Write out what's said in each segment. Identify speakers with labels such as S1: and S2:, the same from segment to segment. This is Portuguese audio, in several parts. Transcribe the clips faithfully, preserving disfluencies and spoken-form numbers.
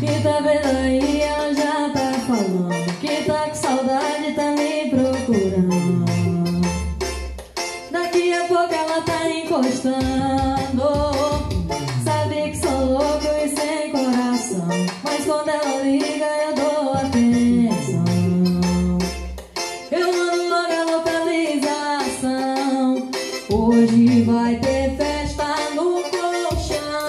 S1: E tá vendo aí, ela já tá falando que tá com saudade, tá me procurando. Daqui a pouco ela tá encostando. Sabe que sou louco e sem coração, mas quando ela liga eu dou atenção. Eu mando logo a localização. Hoje vai ter festa no colchão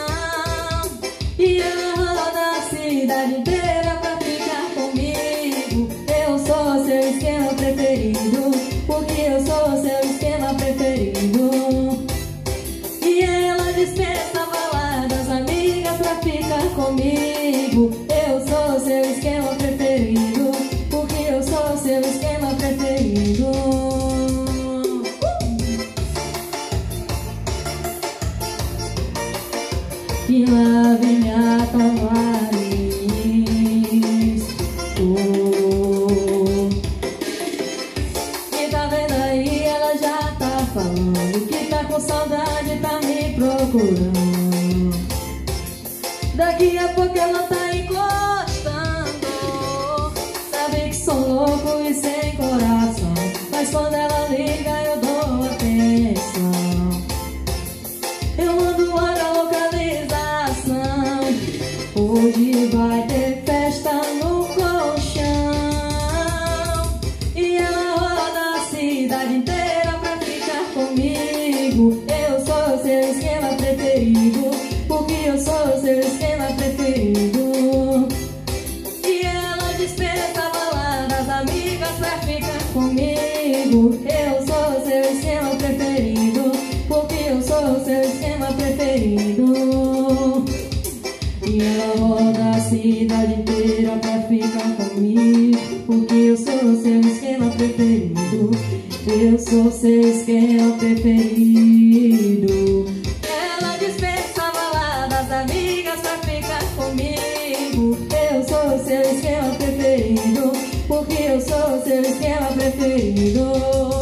S1: e ela roda a cidade inteira pra ficar comigo. Eu sou seu esquema preferido, porque eu sou seu esquema preferido. E ela dispensa baladas, amigas pra ficar comigo. Eu sou seu esquema preferido, porque eu sou seu esquema preferido. E lá vem minha Tavares. Oh. E tá vendo aí, ela já tá falando que tá com saudade, tá me procurando. Daqui a pouco ela tá encostando. Sabe que sou louco e sem coração, mas quando ela liga eu dou atenção. Eu mando logo a localização. Hoje vai ter festa no colchão e ela roda a cidade inteira pra ficar comigo. Eu sou seu esquema preferido, porque eu sou seu esquema preferido. E ela dispensa baladas, amigas pra ficar comigo. Eu sou seu esquema preferido, porque eu sou seu esquema preferido. E ela roda a cidade inteira pra ficar comigo, porque eu sou seu esquema preferido. Eu sou seu esquema preferido. Ela dispensa baladas, amigas pra ficar comigo. Eu sou seu esquema preferido, porque eu sou seu esquema preferido.